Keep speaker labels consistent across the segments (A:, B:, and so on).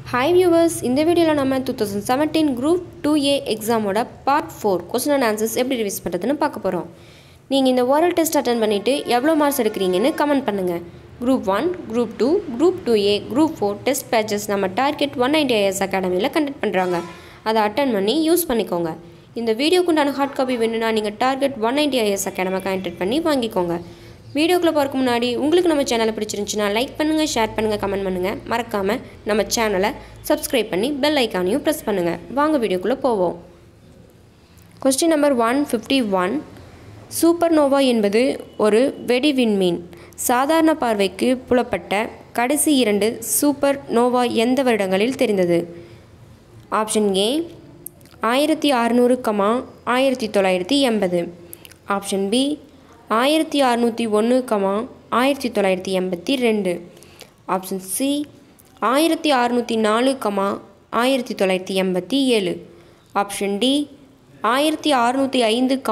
A: Hi viewers, இந்த வீடியோல நம்ம 2017 Group 2A எக்ஸாமோட பார்ட் 4 क्वेश्चन அண்ட் ஆன்சர்ஸ் எப்படி ரிவைஸ் பண்றதுன்னு பார்க்க போறோம். நீங்க இந்த ஓரல் டெஸ்ட் அட்டெண்ட் பண்ணிட்டு எவ்வளவு மார்க்ஸ் எடுக்கறீங்கன்னு கமெண்ட் பண்ணுங்க. Group 1, Group 2, Group 2A, Group 4 test batches நம்ம டார்கெட் 190 IAS அகாடமில கண்டக்ட் பண்றாங்க. அதை அட்டெண்ட் பண்ணி யூஸ் பண்ணிக்கோங்க. இந்த வீடியோக்கு உண்டான ஹார்ட் காப்பி வேணும்னா நீங்க டார்கெட் 190 IAS அகாடமி கான்டாக்ட் பண்ணி வாங்கிக்கோங்க. வீடியோக்குள்ள பார்க்க முன்னாடி உங்களுக்கு நம்ம சேனலை பிடிச்சிருந்துச்சுனா லைக் பண்ணுங்க, ஷேர் பண்ணுங்க, கமெண்ட் பண்ணுங்க. மறக்காம நம்ம சேனலை சப்ஸ்கிரைப் பண்ணி பெல் ஐகானையும் பிரஸ் பண்ணுங்க. வாங்க வீடியோக்குள்ள போவோம். Question number 151. சூப்பர்னோவா என்பது ஒரு வெடி விண்மீன். சாதாரண பார்வைக்கு புலப்பட்ட கடைசி இரண்டு சூப்பர் நோவா எந்த வருடங்களில் தெரிந்தது? Option A 1600, 1980. Option B 1601, 1982. Option C 1604, 1987. Option D 1605,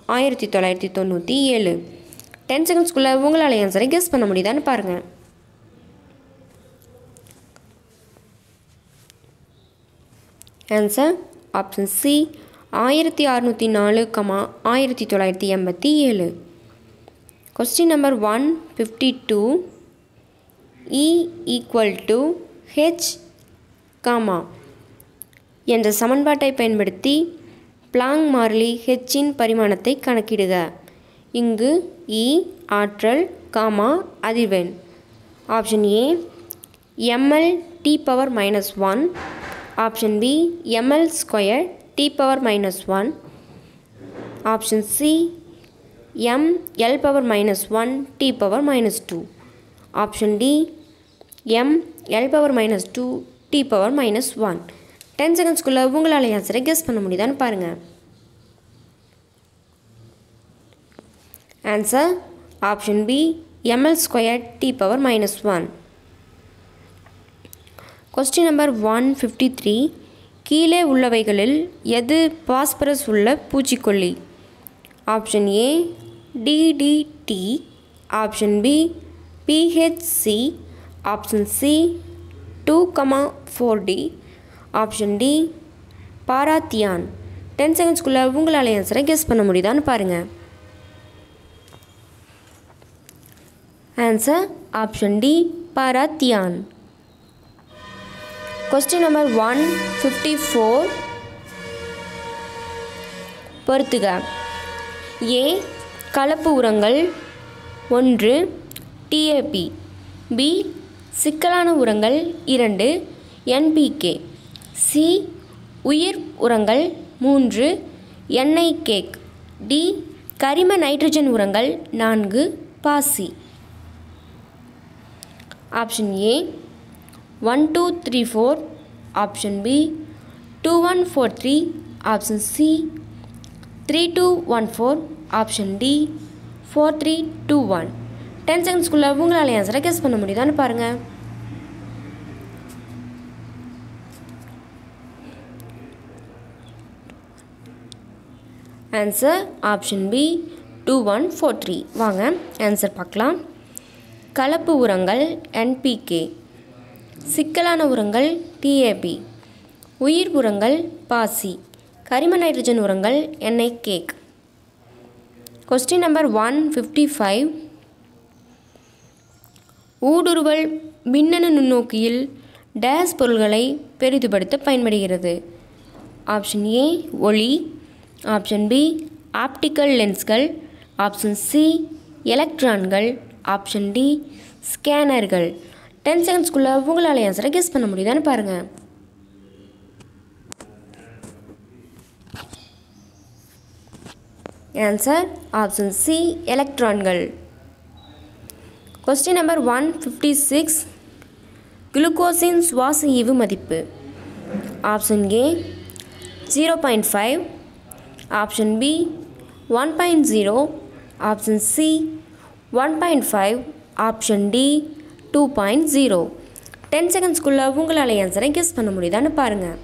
A: 1997. 10 செகண்ட்ஸ்குள்ளே உங்களால் ஆன்சரை கெஸ் பண்ண முடியுதான்னு பாருங்கள். Answer option C 1604, 1987. Question number 152. E equal to H, என்ற சமன்பாட்டை பயன்படுத்தி பிளாங்க் மாறிலி Hன் பரிமாணத்தை கணக்கிடுக. இங்கு E ஆற்றல், அதிர்வெண். Option A ml T⁻⁻1. Option B ml² T⁻⁻1. Option C ml⁻1 T⁻⁻2. Option D ml⁻2 T⁻⁻1. 10 செகண்ட்ஸ்குள்ளே உங்களால் ஆன்சரை கெஸ் பண்ண முடியுதான்னு பாருங்கள். Answer option B ml² T⁻⁻1. Question number 153. கீழே உள்ளவைகளில் எது பாஸ்பரஸ் உள்ள பூச்சிக்கொல்லி? Option A DDT. Option B PHC. Option C 2,4D. Option D parathion. 10 செகண்ட்ஸ்குள்ளே உங்களால் ஆன்சரை கெஸ் பண்ண முடியுதான்னு பாருங்கள். Answer option D parathion. Question number 154. பொறுத்துக. ஏ கலப்பு உரங்கள் 1 TAP. பி சிக்கலான உரங்கள் 2 NPK. சி உயிர் உரங்கள் 3 NIK. டி கரிம நைட்ரஜன் உரங்கள் 4 பாசி. Option A 1 2 3 4. Option B 2 1 4 3. Option C 3 2 1 4. Option D 4 3 2 1. 10 செகண்ட்ஸ்குள்ளே உங்களால் ஆன்சரை கெஸ் பண்ண முடியுதான்னு பாருங்கள். Answer option B 2 1 4 3. வாங்க ஆன்சர் பார்க்கலாம். கலப்பு உரங்கள் NPK. சிக்கலான உரங்கள் TAP. உயிர் உரங்கள் பாசி. கரிம நைட்ரஜன் உரங்கள் NIK. Question number 155. ஊடுருவல் மின்னணு நுண்ணோக்கியில் டேஸ் பொருள்களை பெரிதுபடுத்த பயன்படுகிறது? ஆப்ஷன் ஏ ஒளி. ஆப்ஷன் பி ஆப்டிக்கல் லென்ஸ்கள். ஆப்ஷன் சி எலக்ட்ரான்கள். ஆப்ஷன் டி ஸ்கேனர்கள். 10 செகண்ட்ஸ்குள்ளே உங்களால் ஆன்சரை கெஸ் பண்ண முடியுதான்னு பாருங்கள். ஆன்சர் ஆப்ஷன் சி எலக்ட்ரான்கள். Question number 156. குளுக்கோஸின் சுவாச ஈவு மதிப்பு? Option A 0.5. Option B 1.0. Option C 1.5. Option D 2.0. 10 செகண்ட்ஸ்குள்ளே உங்களால் ஆன்சரை கெஸ் பண்ண முடியுதான்னு பாருங்கள்.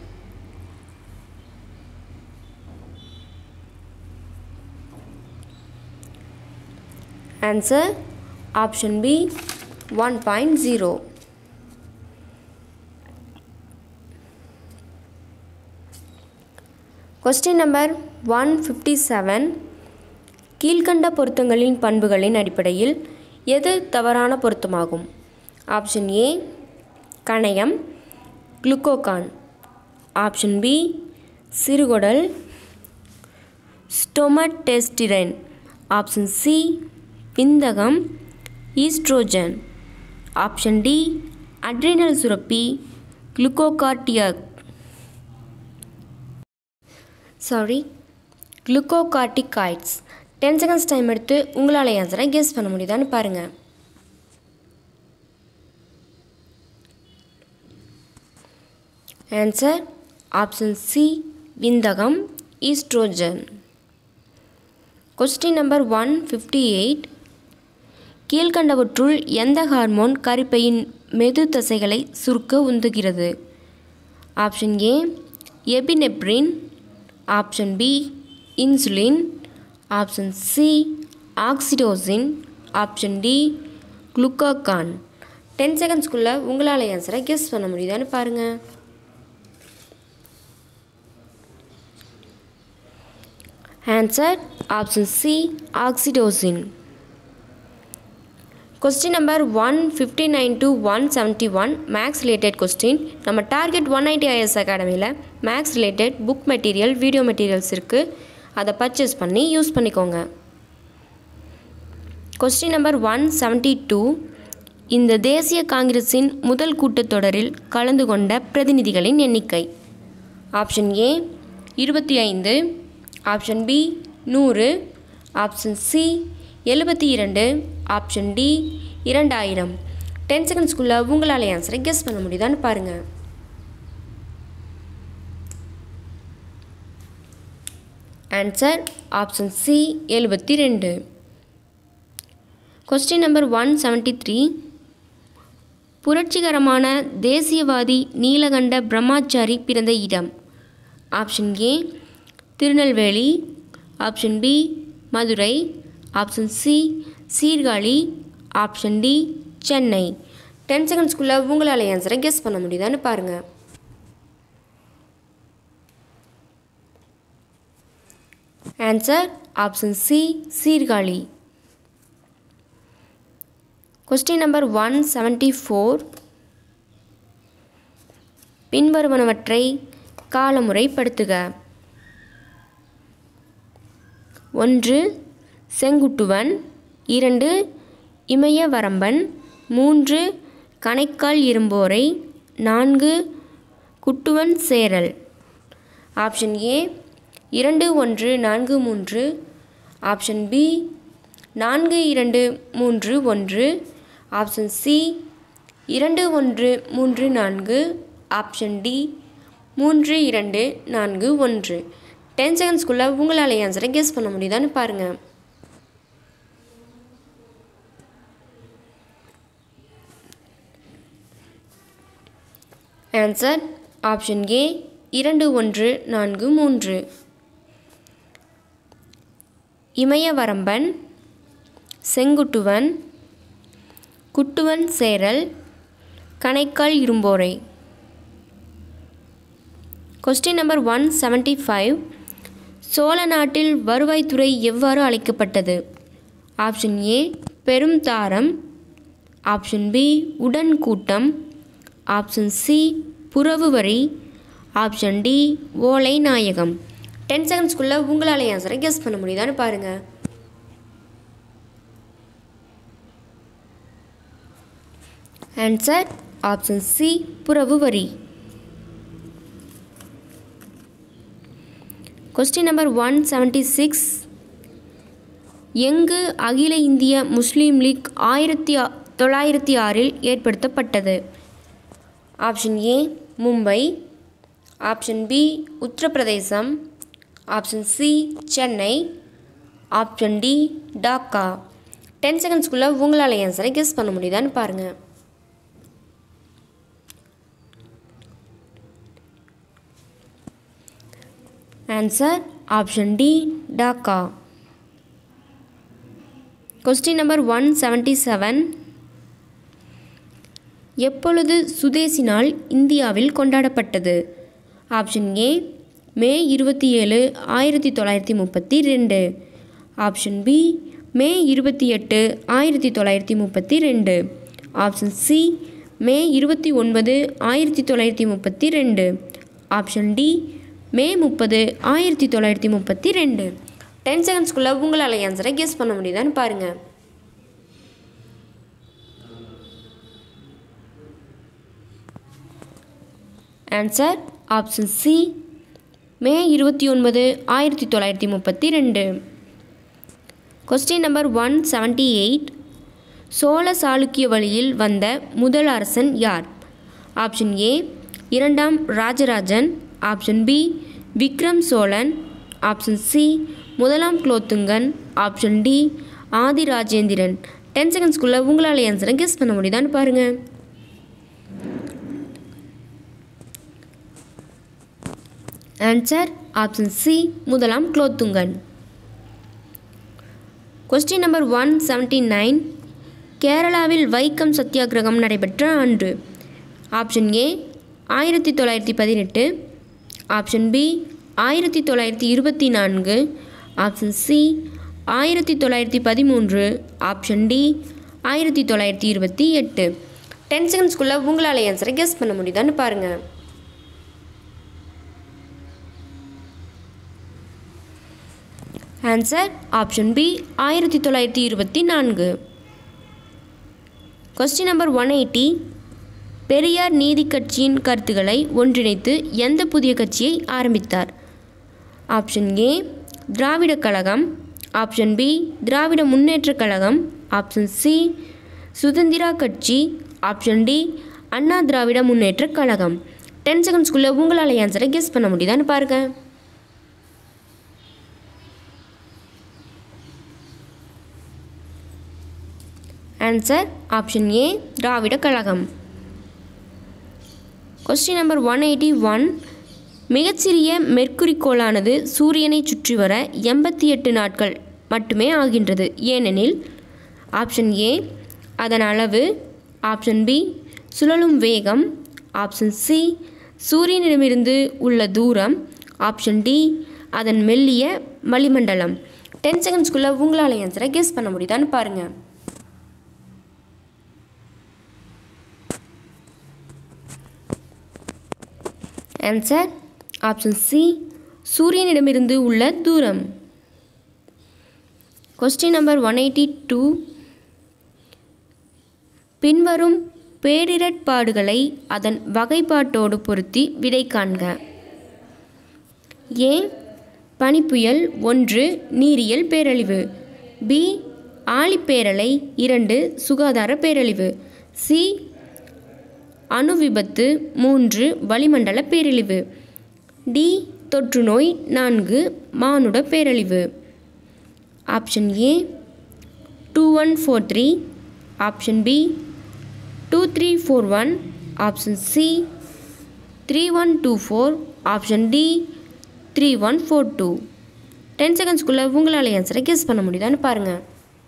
A: Answer option B 1.0. Question number 157. கீழ்கண்ட பொருத்தங்களின் பண்புகளின் அடிப்படையில் எது தவறான பொருத்தமாகும்? ஆப்ஷன் ஏ கணையம் குளுக்கோகான், ஆப்ஷன் பி சிறுகுடல் ஸ்டொமடெஸ்டிரைன், ஆப்ஷன் சி விந்தகம் ஈஸ்ட்ரோஜன், ஆப்ஷன் டி அட்ரினல் சுரப்பி குளுக்கோகார்டிகாய்ட்ஸ். 10 seconds டைம் எடுத்து உங்களால் ஆன்சரை கெஸ் பண்ண முடியுதான்னு பாருங்கள். ஆன்சர் ஆப்ஷன் சி விந்தகம் ஈஸ்ட்ரோஜன். Question number 158. கீழ்கண்டவற்றுள் எந்த ஹார்மோன் கருப்பையின் மெது தசைகளை சுருக்க உந்துகிறது? Option A epinephrine, option B insulin, option C oxytocin, option D glucagon. 10 secondsக்குள்ளே உங்களால் ஆன்சரை கெஸ் பண்ண முடியுதான்னு பாருங்கள். Answer option C oxytocin. Question number 159 to 171 maths related question. நம்ம டார்கெட் 190 IAS அகாடமியில் maths related book material, video materials இருக்குது. அதை பர்ச்சேஸ் பண்ணி யூஸ் பண்ணிக்கோங்க. Question number 172. இந்த தேசிய காங்கிரஸின் முதல் கூட்டத்தொடரில் கலந்து கொண்ட பிரதிநிதிகளின் எண்ணிக்கை? Option A 25, option B 100, option C 72, option D 2000. 10 secondsக்குள்ளே உங்களால் ஆன்சரை கெஸ் பண்ண முடியுதான்னு பாருங்கள். Answer option C 72. Question number 173. புரட்சிகரமான தேசியவாதி நீலகண்ட பிரம்மாச்சாரி பிறந்த இடம்? Option A Tirunelveli, option B Madurai, option C Sirkazhi, option D Chennai. 10 secondsக்குள்ளே உங்களால் ஆன்சரை கெஸ் பண்ண முடியுதான்னு பாருங்கள். Answer option C Sirkazhi. Question number 174. பின்வருவனவற்றை காலமுறைப்படுத்துக. 1 Senguttuvan, 2 Imayavaramban, 3 Kanaikkal Irumporai, 4 Kuttuvan Cheral. Option A 2 1 4 3, option B 4 2 3 1, option C 2 1 3 4, option D 3 2 4 1. 10 secondsக்குள்ளே உங்களால் ஆன்சரை கெஸ் பண்ண முடியுதான்னு பாருங்கள். Answer option A 2 1 4 3. Imayavaramban, Senguttuvan, Kuttuvan Cheral, Kanaikkal Irumporai. Question number 175. Chola நாட்டில் வருவாய்த்துறை எவ்வாறு அழைக்கப்பட்டது? ஆப்ஷன் ஏ பெரும் தாரம், ஆப்ஷன் பி உடன்கூட்டம், ஆப்ஷன் சி புறவு வரி, ஆப்ஷன் டி ஓலை நாயகம். 10 secondsக்குள்ளே உங்களால் ஆன்சரை கெஸ் பண்ண முடியுதான்னு பாருங்கள். ஆன்சர் ஆப்ஷன் சி புறவு வரி. Question number 176. எங்கு அகில இந்திய முஸ்லீம் லீக் 1906 ஏற்படுத்தப்பட்டது? Option A Mumbai, option B Uttar Pradesh, option C Chennai, option D Dhaka. 10 secondsக்குள்ளே உங்களால் ஆன்சரை கெஸ் பண்ண முடியுதான்னு பாருங்கள். Answer option D Dhaka. Question number 177. எப்பொழுது சுதேசி நாள் இந்தியாவில் கொண்டாடப்பட்டது? Option A May 27, 1932. Option B May 28, 1932. Option C May 29, 1932. Option D May 30, 1932. 10 செகண்ட்ஸ்குள்ளே உங்களால் ஆன்சரை கெஸ் பண்ண முடியுதான்னு பாருங்கள். Answer option C May 29, 1932. Question number 178. Chola Chalukya வழியில் வந்த முதல் அரசன் யார்? ஆப்ஷன் ஏ இரண்டாம் Rajarajan. Option B Vikram Cholan. Option C முதலாம் குலோத்துங்கன். Option D Adhi Rajendran. 10 செகண்ட்ஸ்குள்ளே உங்களால் ஆன்சரை கெஸ் பண்ண முடியுதான்னு பாருங்கள். ஆன்சர் ஆப்ஷன் சி முதலாம் குலோத்துங்கன். Question number 179. கேரளாவில் வைக்கம் சத்தியாகிரகம் நடைபெற்ற ஆண்டு. Option A 1918. Option B 1924. Option C 1913. Option D 1928. 10 செகண்ட்ஸ்குள்ளே உங்களால் ஆன்சரை கெஸ் பண்ண முடியுதான்னு பாருங்கள். Answer option B 1924. Question number 180. Periyar நீதி கட்சியின் கருத்துக்களை ஒன்றிணைத்து எந்த புதிய கட்சியை ஆரம்பித்தார்? Option A Dravida Kazhagam. Option B Dravida Munnetra Kazhagam. Option C Swatantra கட்சி. ஆப்ஷன் டி அண்ணா திராவிட முன்னேற்ற கழகம். 10 செகண்ட்ஸ்குள்ளே உங்களால் ஆன்சரை கெஸ் பண்ண முடியுதான்னு பாருங்கள். Answer option A Dravida Kazhagam. Question number 181. மிகச்சிறிய மெர்க்குரி கோளானது சூரியனை சுற்றி வர 88 நாட்கள் மட்டுமே ஆகின்றது, ஏனெனில்? ஆப்ஷன் ஏ அதன் அளவு. ஆப்ஷன் பி சுழலும் வேகம். ஆப்ஷன் சி சூரியனிடமிருந்து உள்ள தூரம். ஆப்ஷன் டி அதன் மெல்லிய வளிமண்டலம். 10 செகண்ட்ஸ்குள்ளே உங்களால் ஆன்சரை கெஸ் பண்ண முடியுதான்னு பாருங்கள். ஆன்சர் ஆப்ஷன் சி சூரியனிடமிருந்து உள்ள தூரம். Question number 182. பின்வரும் பேரிடர்பாடுகளை அதன் வகைப்பாட்டோடு பொருத்தி விடை காண்க. ஏ பனிப்புயல். 1 நீரியல் பேரழிவு. பி ஆழிப்பேரலை. 2 சுகாதார பேரழிவு. சி அணு விபத்து. 3 வளிமண்டல பேரழிவு. டி தொற்று நோய். 4 மானுட பேரழிவு. Option A 2143. Option B 2341. Option C 3124. Option D 3142. 10 செகண்ட்ஸ்குள்ளே உங்களால் ஆன்சரை கெஸ் பண்ண முடியுதான்னு பாருங்கள்.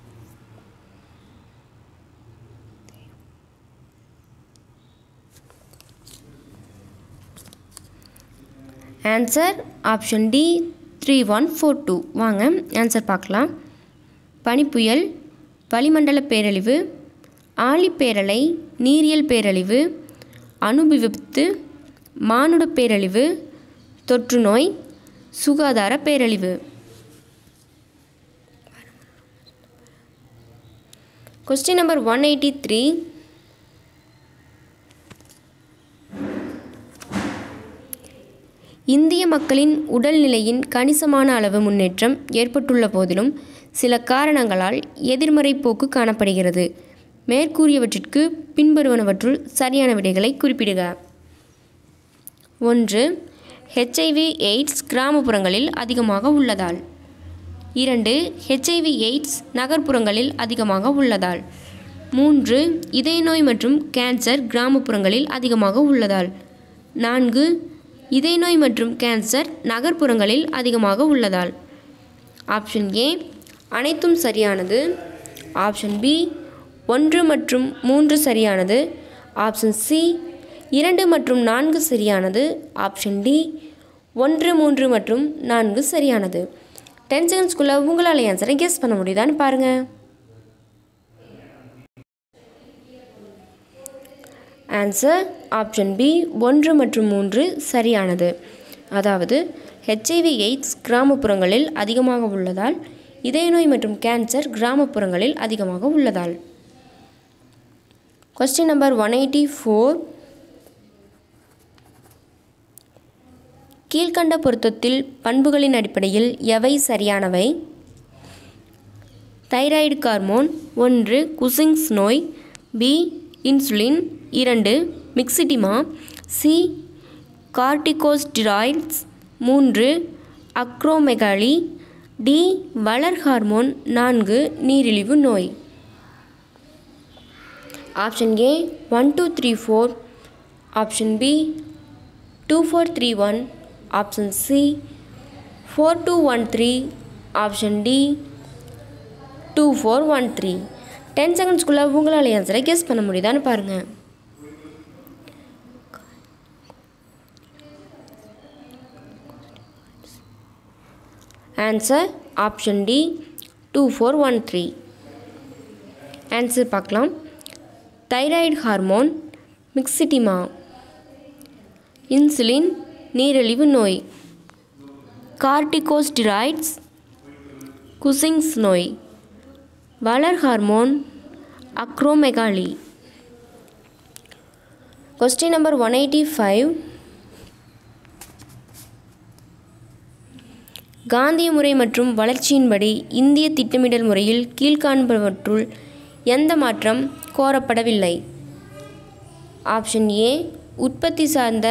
A: Answer option D 3142. வாங்க ஆன்சர் பார்க்கலாம். பனிப்புயல், வளிமண்டல பேரழிவு, ஆழிப்பேரலை, நீரியல் பேரழிவு, அணு விபத்து, மானுட பேரழிவு, தொற்று நோய், சுகாதார பேரழிவு. Question number 183. இந்திய மக்களின் உடல்நிலையின் கணிசமான அளவு முன்னேற்றம் ஏற்பட்டுள்ள போதிலும் சில காரணங்களால் எதிர்மறை போக்கு காணப்படுகிறது. மேற்கூறியவற்றிற்கு பின்வருவனவற்றுள் சரியான விடைகளை குறிப்பிடுக. 1. HIV/AIDS கிராமப்புறங்களில் அதிகமாக உள்ளதால். 2. HIV/AIDS நகர்ப்புறங்களில் அதிகமாக உள்ளதால். 3. இதய நோய் மற்றும் கேன்சர் கிராமப்புறங்களில் அதிகமாக உள்ளதால். 4. இதய நோய் மற்றும் கேன்சர் நகர்ப்புறங்களில் அதிகமாக உள்ளதால். ஆப்ஷன் ஏ அனைத்தும் சரியானது. ஆப்ஷன் பி 1 மற்றும் 3 சரியானது. ஆப்ஷன் சி 2 மற்றும் 4 சரியானது. ஆப்ஷன் டி 1, 3 மற்றும் 4 சரியானது. 10 செகண்ட்ஸ்குள்ளே உங்களால் ஆன்சரை கெஸ் பண்ண முடியுதான்னு பாருங்கள். ஆன்சர் ஆப்ஷன் பி 1 மற்றும் 3 சரியானது. அதாவது ஹெச்ஐவி எய்ட்ஸ் கிராமப்புறங்களில் அதிகமாக உள்ளதால், இதய நோய் மற்றும் கேன்சர் கிராமப்புறங்களில் அதிகமாக உள்ளதால். Question number 184. கீழ்கண்ட பொருத்தத்தில் பண்புகளின் அடிப்படையில் எவை சரியானவை? தைராய்டு ஹார்மோன் 1 குசிங்ஸ் நோய், B insulin, 2 myxoedema, C corticosteroids, 3 acromegaly, D வளர் ஹார்மோன், 4 நீரிழிவு நோய். Option A 1, 2, 3, 4, option B 2, 4, 3, 1, option C 4, 2, 1, 3, option D 2, 4, 1, 3. 10 செகண்ட்ஸ்குள்ளே உங்களால் ஆன்சரை கெஸ் பண்ண முடியுதான்னு பாருங்கள். Answer option D 2, 4, 1, 3. ஆன்சர் பார்க்கலாம். தைராய்டு ஹார்மோன், மிக்சிடிமா, இன்சுலின் நீரிழிவு நோய், கார்டிகோஸ்டீராய்ட்ஸ் குசிங்ஸ் நோய், வளர் ஹார்மோன் அக்ரோமெகாலி. Question number 185. காந்திய முறை மற்றும் வளர்ச்சியின்படி இந்திய திட்டமிடல் முறையில் கீழ்காண்பவற்றுள் எந்த மாற்றம் கோரப்படவில்லை? ஆப்ஷன் ஏ உற்பத்தி சார்ந்த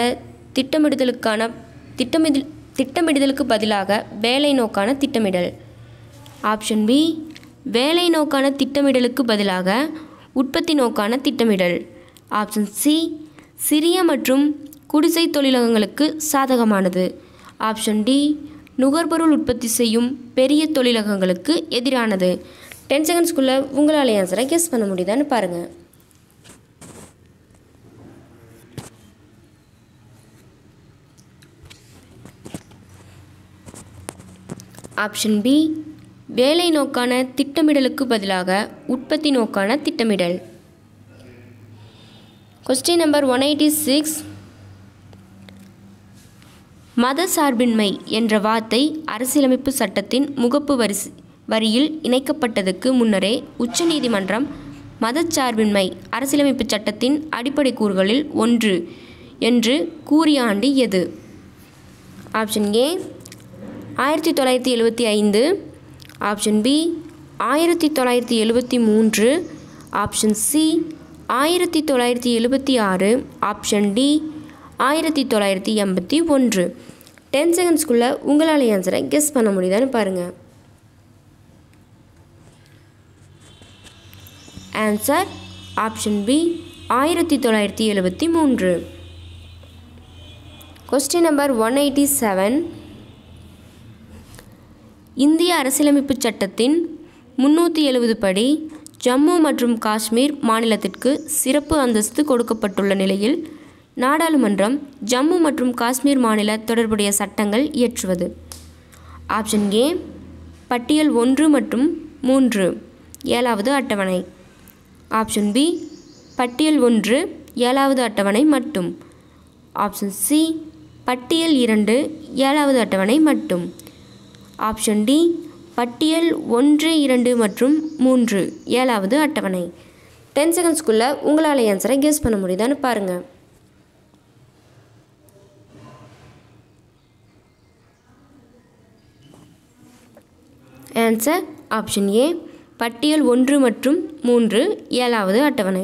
A: திட்டமிடுதலுக்கு பதிலாக வேலை நோக்கான திட்டமிடல். ஆப்ஷன் பி வேலை நோக்கான திட்டமிடலுக்கு பதிலாக உற்பத்தி நோக்கான திட்டமிடல். ஆப்ஷன் சி சிறிய மற்றும் குடிசை தொழிலகங்களுக்கு சாதகமானது. ஆப்ஷன் டி நுகர்பொருள் உற்பத்தி செய்யும் பெரிய தொழிலகங்களுக்கு எதிரானது. 10 செகண்ட்ஸ்குள்ளே உங்களால் ஆன்சரை கெஸ் பண்ண முடியுதான்னு பாருங்கள். ஆப்ஷன் பி வேலை நோக்கான திட்டமிடலுக்கு பதிலாக உற்பத்தி நோக்கான திட்டமிடல். Question number 186. மத சார்பின்மை என்ற வார்த்தை அரசியலமைப்பு சட்டத்தின் முகப்பு வரியில் இணைக்கப்பட்டதுக்கு முன்னரே உச்சநீதிமன்றம் மதச்சார்பின்மை அரசியலமைப்பு சட்டத்தின் அடிப்படை கூறுகளில் ஒன்று என்று கூறிய ஆண்டு எது? Option A 1975, option B 1973, option C 1976, option D 1981. 10 செகண்ட்ஸ்குள்ளே உங்களால் ஆன்சரை கெஸ் பண்ண முடியுதான்னு பாருங்கள். Answer option B 1973. Question number 187. இந்திய அரசியலமைப்பு சட்டத்தின் 370 படி ஜம்மு மற்றும் காஷ்மீர் மாநிலத்திற்கு சிறப்பு அந்தஸ்து கொடுக்கப்பட்டுள்ள நிலையில் நாடாளுமன்றம் ஜம்மு மற்றும் காஷ்மீர் மாநில தொடர்புடைய சட்டங்கள் இயற்றுவது. ஆப்ஷன் ஏ பட்டியல் 1 மற்றும் 3 7வது அட்டவணை. ஆப்ஷன் பி பட்டியல் 1 7வது அட்டவணை மட்டும். ஆப்ஷன் சி பட்டியல் 2 7வது அட்டவணை மட்டும். ஆப்ஷன் டி பட்டியல் 1, 2 மற்றும் 3 7வது அட்டவணை. 10 செகண்ட்ஸ்குள்ளே உங்களால் ஆன்சரை கெஸ் பண்ண முடியுதான்னு பாருங்கள். ஆன்சர் ஆப்ஷன் ஏ பட்டியல் 1 மற்றும் 3 7வது அட்டவணை.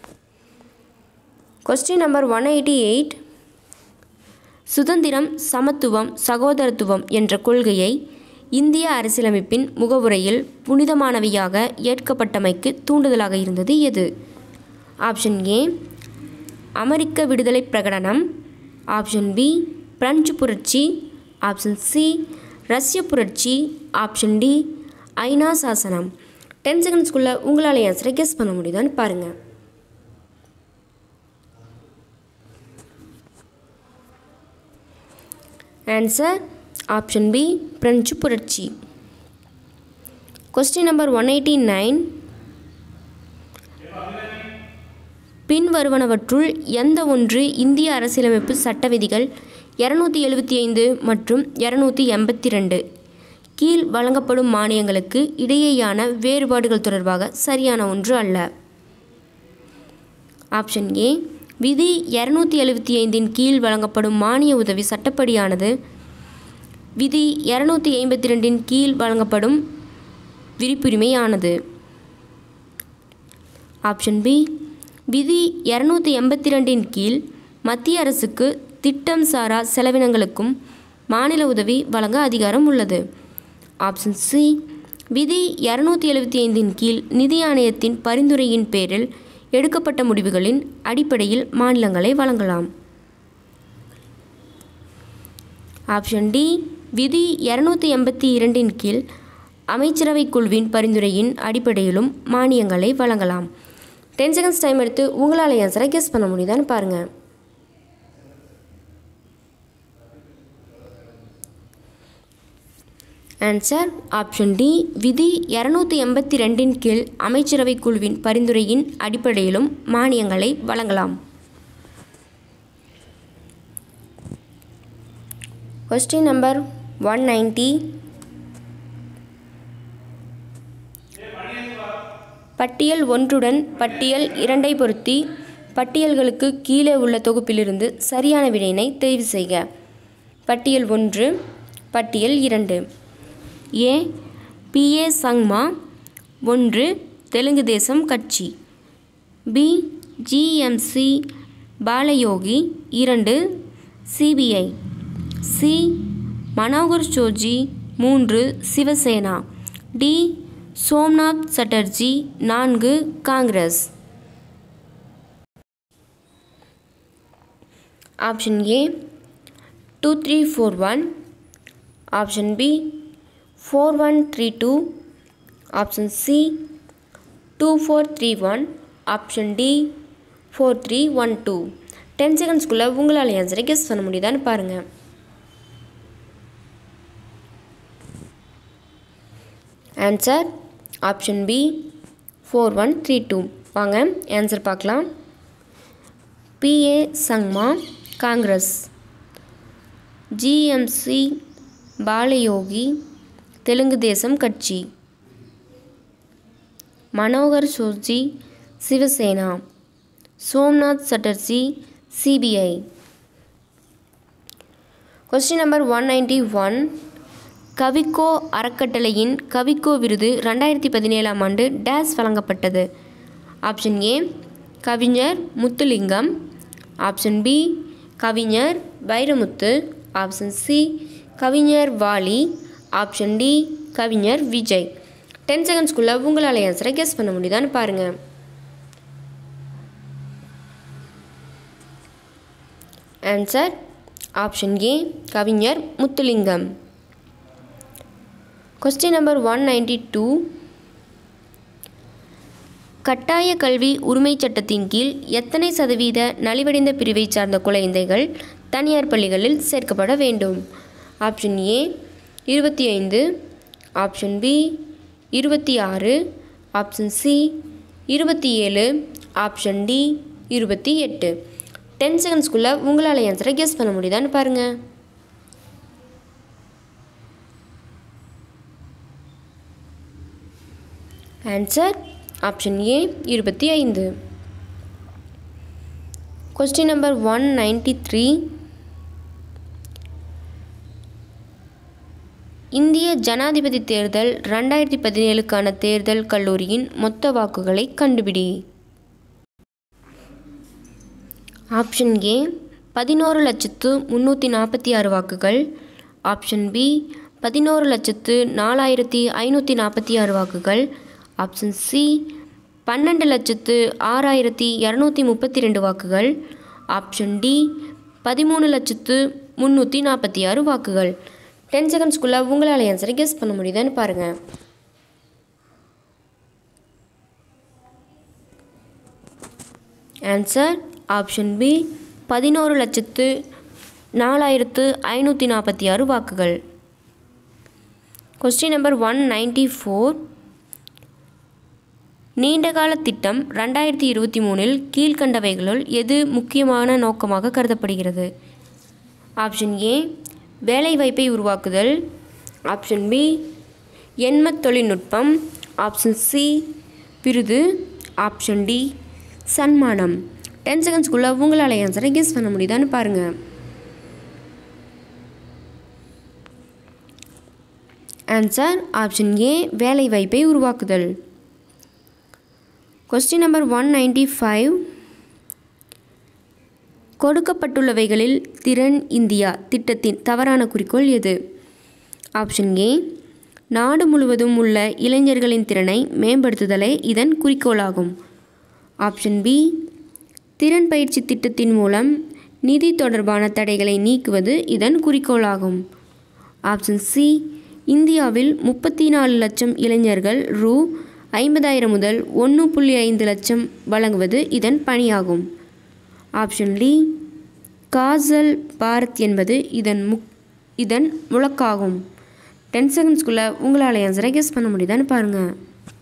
A: Question number 188. சுதந்திரம், சமத்துவம், சகோதரத்துவம் என்ற கொள்கையை இந்திய அரசியலமைப்பின் முகவுரையில் புனிதமானவையாக ஏற்கப்பட்டமைக்கு தூண்டுதலாக இருந்தது எது? ஆப்ஷன் ஏ அமெரிக்க விடுதலை பிரகடனம், ஆப்ஷன் பி பிரெஞ்சு புரட்சி, ஆப்ஷன் சி ரஷ்ய புரட்சி, ஆப்ஷன் டி ஐநா சாசனம். 10 செகண்ட்ஸ்குள்ளே உங்களால் ஆன்சரை கெஸ் பண்ண முடியுதான்னு பாருங்கள். ஆன்சர் ஆப்ஷன் பி பிரெஞ்சு புரட்சி. Question number 189. பின்வருவனவற்றுள் எந்த ஒன்று இந்திய அரசியலமைப்பு சட்ட விதிகள் 275 மற்றும் 282 கீழ் வழங்கப்படும் மானியங்களுக்கு இடையேயான வேறுபாடுகள் தொடர்பாக சரியான ஒன்று அல்ல? ஆப்ஷன் ஏ விதி 275 கீழ் வழங்கப்படும் மானிய உதவி சட்டப்படியானது. விதி 252 கீழ் வழங்கப்படும் விருப்புரிமையானது. ஆப்ஷன் பி விதி 282 கீழ் மத்திய அரசுக்கு திட்டம் சாரா செலவினங்களுக்கும் மாநில உதவி வழங்க அதிகாரம் உள்ளது. ஆப்ஷன் சி விதி 275 கீழ் நிதி ஆணையத்தின் பரிந்துரையின் பேரில் எடுக்கப்பட்ட முடிவுகளின் அடிப்படையில் மாநிலங்களை வழங்கலாம். ஆப்ஷன் டி விதி 282 கீழ் அமைச்சரவை குழுவின் பரிந்துரையின் அடிப்படையிலும் மானியங்களை வழங்கலாம். 10 செகண்ட்ஸ் டைம் எடுத்து உங்களால் ஆன்சரை கெஸ் பண்ண முடியுதான்னு பாருங்கள். ஆன்சர் ஆப்ஷன் டி விதி 282 கீழ் அமைச்சரவை குழுவின் பரிந்துரையின் அடிப்படையிலும் மானியங்களை வழங்கலாம். Question number 190. பட்டியல் 1 பட்டியல் 2 பொருத்தி பட்டியல்களுக்கு கீழே உள்ள தொகுப்பிலிருந்து சரியான விடையினை தெரிவு செய்க. பட்டியல் 1 பட்டியல் 2. ஏ பிஏ சங்மா 1 தெலுங்கு தேசம் கட்சி. B GMC Balayogi 2 CPI. C Manohar Joshi 3 Shiv Sena. D Somnath Chatterjee 4 Congress. Option A 2341. Option B 4132. Option C 2431. Option D 4312. 10 செகண்ட்ஸ்குள்ளே உங்களால் ஆன்சரை கெஸ் பண்ண முடியுதான்னு பாருங்கள். Answer option B 4132. வாங்க ஆன்சர் பார்க்கலாம். பிஏ சங்மா காங்கிரஸ். ஜிஎம்சி பாலயோகி தெலுங்கு தேசம் கட்சி. Manohar Joshi Shiv Sena. Somnath Chatterjee CPI. Question number 191. Kavikko அறக்கட்டளையின் கவிக்கோ விருது 2017 ஆண்டு டேஸ் வழங்கப்பட்டது. ஆப்ஷன் ஏ கவிஞர் முத்துலிங்கம். ஆப்ஷன் பி கவிஞர் வைரமுத்து. ஆப்ஷன் சி கவிஞர் வாலி. ஆப்ஷன் டி கவிஞர் விஜய். 10 செகண்ட்ஸ்குள்ளே உங்களால் ஆன்சரை கெஸ் பண்ண முடியுதான்னு பாருங்கள். ஆன்சர் ஆப்ஷன் ஏ கவிஞர் முத்துலிங்கம். Question number 192. கட்டாய கல்வி உரிமை சட்டத்தின் கீழ் எத்தனை சதவீத நலிவடைந்த பிரிவை சார்ந்த குழந்தைகள் தனியார் பள்ளிகளில் சேர்க்கப்பட வேண்டும்? Option A 25. Option B 26. Option C 27. Option D 28. 10 செகண்ட்ஸ்குள்ளே உங்களால் ஆன்சரை கெஸ் பண்ண முடியுதான்னு பாருங்கள். Answer option A 25. Question number 193. இந்திய ஜனாதிபதி தேர்தல் 2017க்கான தேர்தல் கல்லூரியின் மொத்த வாக்குகளை கண்டுபிடி. ஆப்ஷன் ஏ 11,346 வாக்குகள். ஆப்ஷன் பி 11,04,546 வாக்குகள். ஆப்ஷன் சி 12,06,232 வாக்குகள். ஆப்ஷன் டி 13,346 வாக்குகள். 10 செகண்ட்ஸ்குள்ளே உங்களால் ஆன்சரை கெஸ் பண்ண முடியுதான்னு பாருங்கள். ஆன்சர் ஆப்ஷன் பி 11,04,546 4546 வாக்குகள். Question number 194. நீண்டகால திட்டம் 2023 கீழ்கண்டவைகளுள் எது முக்கியமான நோக்கமாக கருதப்படுகிறது? ஆப்ஷன் ஏ வேலைவாய்ப்பை உருவாக்குதல், ஆப்ஷன் பி எண்ம தொழில்நுட்பம், ஆப்ஷன் சி விருது, ஆப்ஷன் டி சன்மானம். 10 செகண்ட்ஸ்குள்ளே உங்களால் ஆன்சரை கெஸ் பண்ண முடியுதான்னு பாருங்கள். ஆன்சர் ஆப்ஷன் ஏ வேலைவாய்ப்பை உருவாக்குதல். Question number 195. கொடுக்கப்பட்டுள்ளவைகளில் திறன் இந்தியா திட்டத்தின் தவறான குறிக்கோள் எது? ஆப்ஷன் ஏ நாடு முழுவதும் உள்ள இளைஞர்களின் திறனை மேம்படுத்துதலே இதன் குறிக்கோளாகும். ஆப்ஷன் பி திறன் பயிற்சி திட்டத்தின் மூலம் நிதி தொடர்பான தடைகளை நீக்குவது இதன் குறிக்கோளாகும். ஆப்ஷன் சி இந்தியாவில் 34 லட்சம் இளைஞர்கள் ரூ. 50,000 முதல் 1.5 லட்சம் வழங்குவது இதன் பணியாகும். ஆப்ஷன் டி காஜல் பாரத் என்பது இதன் முழக்காகும். 10 செகண்ட்ஸ்குள்ளே உங்களால் ஆன்சரை கெஸ் பண்ண முடியுதான்னு பாருங்கள்.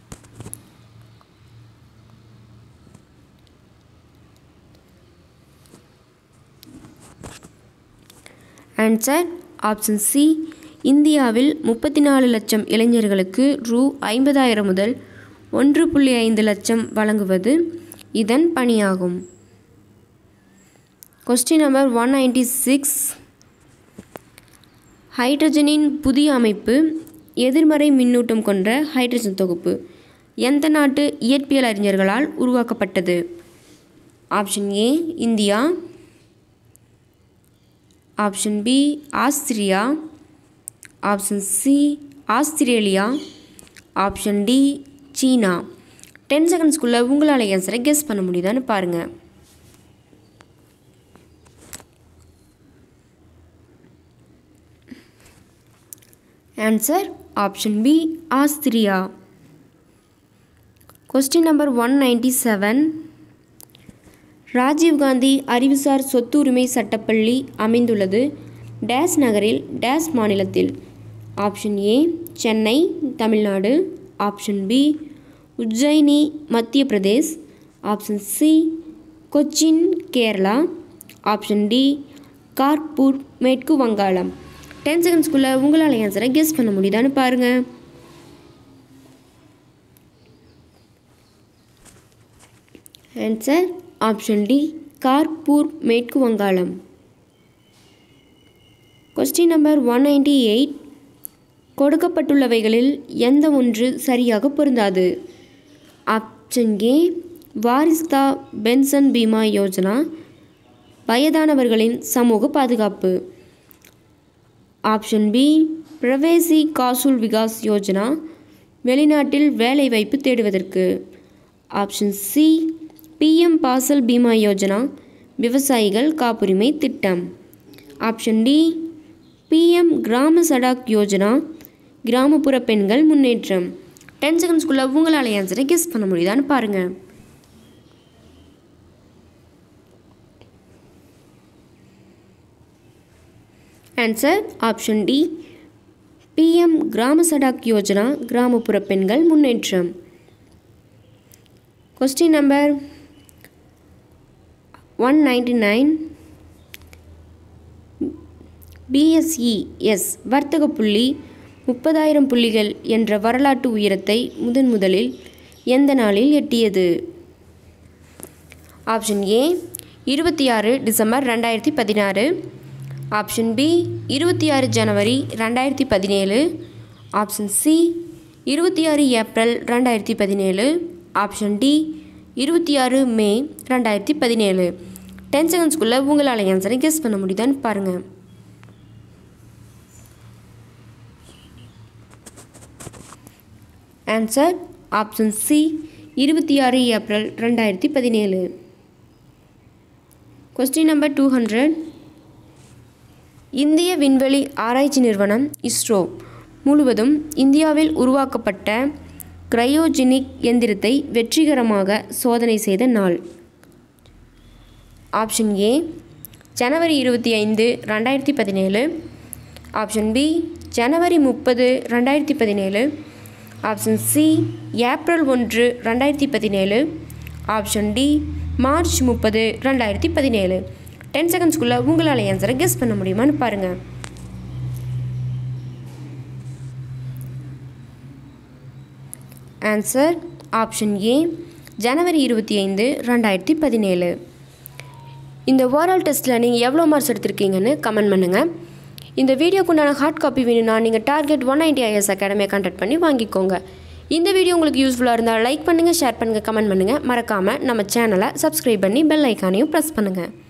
A: ஆன்சர் ஆப்ஷன் சி இந்தியாவில் 34 லட்சம் இளைஞர்களுக்கு ரூ. 50,000 முதல் 1.5 லட்சம் வழங்குவது இதன் பணியாகும். Question number 196. ஹைட்ரஜனின் புதிய அமைப்பு எதிர்மறை மின்னூட்டம் கொண்ட ஹைட்ரஜன் தொகுப்பு எந்த நாட்டு இயற்பியல் அறிஞர்களால் உருவாக்கப்பட்டது? Option A India, option B Austria, option C Australia, option D China. 10 செகண்ட்ஸ்குள்ளே உங்களால் ஆன்சரை கெஸ் பண்ண முடியுதான்னு பாருங்கள். Answer option B Austria. Question number 197. Rajiv Gandhi அறிவுசார் சொத்துரிமை சட்டப்பள்ளி அமைந்துள்ளது டேஸ் நகரில் டேஸ் மாநிலத்தில்? Option A Chennai Tamil Nadu, option B Ujjaini Madhya Pradesh, option C Cochin Kerala, option D Kharagpur மேற்கு வங்காளம். 10 செகண்ட்ஸ்குள்ளே உங்களால் ஆன்சரை கெஸ் பண்ண முடியுதான்னு பாருங்கள். ஆன்சர் ஆப்ஷன் டி கார்பூர் மேற்கு வங்காளம். Question number 198. கொடுக்கப்பட்டுள்ளவைகளில் எந்த ஒன்று சரியாக பொருந்தாது? Option A Varishtha pension Bima Yojana வயதானவர்களின் சமூக பாதுகாப்பு, ஆப்ஷன் பி பிரவேசி காசூல் விகாஸ் யோஜனா வெளிநாட்டில் வேலைவாய்ப்பு தேடுவதற்கு, option C PM Fasal Bima Yojana விவசாயிகள் காப்புரிமை திட்டம், ஆப்ஷன் டி பிஎம் கிராம சடாக் யோஜனா கிராமப்புற பெண்கள் முன்னேற்றம். 10 செகண்ட்ஸ்குள்ளே உங்களால் ஆன்சரை கெஸ் பண்ண முடியுதான்னு பாருங்கள். ஆன்சர் ஆப்ஷன் டி பிஎம் கிராம சடாக் யோஜனா கிராமப்புற பெண்கள் முன்னேற்றம். Question number 199. பிஎஸ்இஎஸ் வர்த்தக புள்ளி 30,000 புள்ளிகள் என்ற வரலாற்று உயரத்தை முதலில் எந்த நாளில் எட்டியது? Option A 26 December 2016, option B 26 January 2017, option C 26 April 2017, option D 26 May 2017. 10 செகண்ட்ஸ்குள்ளே உங்களால் ஆன்சரை கெஸ் பண்ண முடியுதான்னு பாருங்கள். Answer option C 26 April 2017. Question number 200. இந்திய விண்வெளி ஆராய்ச்சி நிறுவனம் இஸ்ரோ முழுவதும் இந்தியாவில் உருவாக்கப்பட்ட கிரையோஜெனிக் எந்திரத்தை வெற்றிகரமாக சோதனை செய்த நாள்? Option A January 25, 2017. Option B January 30, 2017. Option C April 1, 2017. Option D March 30, 2017. 10 செகண்ட்ஸ்குள்ளே உங்களால் ஆன்சரை கெஸ் பண்ண முடியுமான்னு பாருங்கள். Answer option A January 25, 2017. இந்த ஓரல் டெஸ்ட்டில் நீங்கள் எவ்வளோ மார்க்ஸ் எடுத்திருக்கீங்கன்னு கமெண்ட் பண்ணுங்கள். இந்த வீடியோக்கு உண்டான ஹார்ட் காப்பி வேணும்னா நீங்கள் டார்கெட் 190 IAS அகாடமியை கான்டாக்ட் பண்ணி வாங்கிக்கோங்க. இந்த வீடியோ உங்களுக்கு யூஸ்ஃபுல்லாக இருந்தால் லைக் பண்ணுங்கள், ஷேர் பண்ணுங்கள், கமெண்ட் பண்ணுங்கள். மறக்காமல் நம்ம சேனலை சப்ஸ்கிரைப் பண்ணி பெல் ஐக்கானையும் ப்ரெஸ் பண்ணுங்கள்.